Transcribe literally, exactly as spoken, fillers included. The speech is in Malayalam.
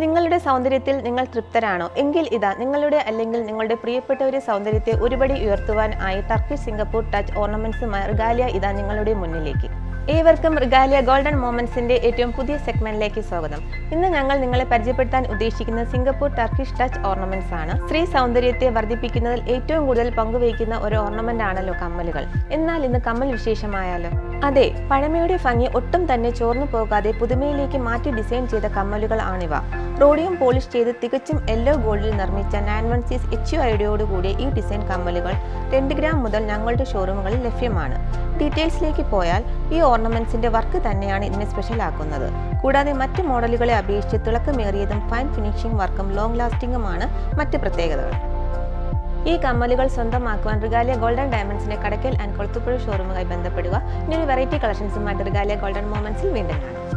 നിങ്ങളുടെ സൗന്ദര്യത്തിൽ നിങ്ങൾ തൃപ്തരാണോ? എങ്കിൽ ഇതാ നിങ്ങളുടെ അല്ലെങ്കിൽ നിങ്ങളുടെ പ്രിയപ്പെട്ടവരുടെ സൗന്ദര്യത്തെ ഒരുപടി ഉയർത്തുവാൻ ആയി ടർക്കിഷ് സിംഗപ്പൂർ ടച്ച് ഓർണമെന്റ്സുമായി റിഗാലിയ ഇതാ നിങ്ങളുടെ മുന്നിലേക്ക്. ഏവർക്കും റിഗാലിയ ഗോൾഡൻ മൊമെന്റ്സിന്റെ ഏറ്റവും പുതിയ സെഗ്മെന്റിലേക്ക് സ്വാഗതം. ഇന്ന് ഞങ്ങൾ നിങ്ങളെ പരിചയപ്പെടുത്താൻ ഉദ്ദേശിക്കുന്ന സിംഗപ്പൂർ ടർക്കിഷ് ടച്ച് ഓർണമെന്റ്സ് ആണ്. സ്ത്രീ സൗന്ദര്യത്തെ വർദ്ധിപ്പിക്കുന്നതിൽ ഏറ്റവും കൂടുതൽ പങ്കുവയ്ക്കുന്ന ഒരു ഓർണമെന്റ് ആണല്ലോ കമ്മലുകൾ. എന്നാൽ ഇന്ന് കമ്മൽ വിശേഷമായാലോ? അതെ, പഴമയുടെ ഭംഗി ഒട്ടും തന്നെ ചോർന്നു പോകാതെ പുതുമയിലേക്ക് മാറ്റി ഡിസൈൻ ചെയ്ത കമ്മലുകൾ ആണിവ. റോഡിയം പോളിഷ് ചെയ്ത് തികച്ചും യെല്ലോ ഗോൾഡിൽ നിർമ്മിച്ച nine one six H U ഐഡിയോടുകൂടിയ ഈ ഡിസൈൻ കമ്മലുകൾ രണ്ട് ഗ്രാം മുതൽ ഞങ്ങളുടെ ഷോറൂമുകളിൽ ലഭ്യമാണ്. ഡീറ്റെയിൽസിലേക്ക് പോയാൽ ഈ ഓർണമെന്റ്സിന്റെ വർക്ക് തന്നെയാണ് ഇതിനെ സ്പെഷ്യൽ ആക്കുന്നത്. കൂടാതെ മറ്റ് മോഡലുകളെ അപേക്ഷിച്ച് തിളക്കമേറിയതും ഫൈൻ ഫിനിഷിംഗ് വർക്കും ലോങ് ലാസ്റ്റിംഗുമാണ് മറ്റ് പ്രത്യേകതകൾ. ഈ കമ്മലുകൾ സ്വന്തമാക്കുവാൻ റിഗാലിയ ഗോൾഡൻ ഡയമണ്ട്സിന്റെ കടയ്ക്കൽ ആൻഡ് കൊളത്തുപുഴ ഷോറൂമുമായി ബന്ധപ്പെടുക. ഇനി ഒരു വെറൈറ്റി കളക്ഷൻസുമായിട്ട് റിഗാലിയ ഗോൾഡൻ മൊമെന്റ്സിൽ വീണ്ടും കാണാം.